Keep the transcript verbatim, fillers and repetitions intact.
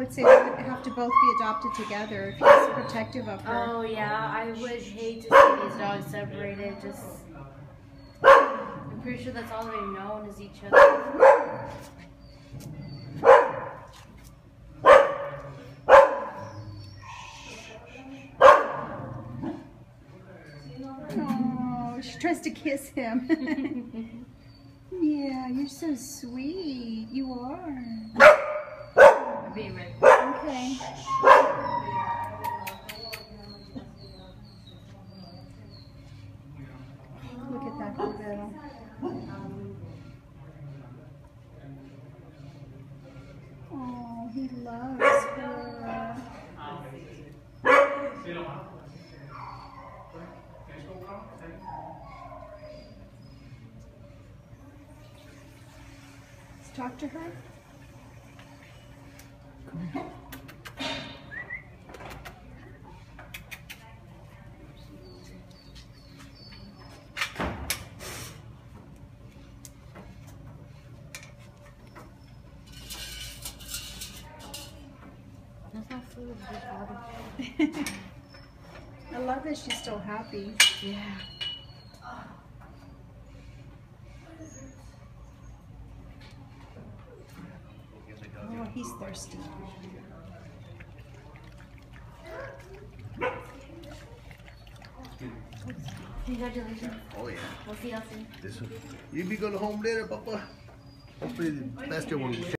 would say they would have to both be adopted together if he's protective of her. Oh yeah, I would hate to see these dogs separated. Just, I'm pretty sure that's all they've known is each other. Oh, she tries to kiss him. Yeah, you're so sweet. You are. I'm being ready. Okay. Look at that little. Oh, he loves her. Let's talk to her. That's not food, it's water. I love that she's still happy. Yeah. Oh, he's thirsty. Congratulations. Oh yeah. We'll see y'all soon. This one. You be going home later, Papa. Hopefully the pastor won't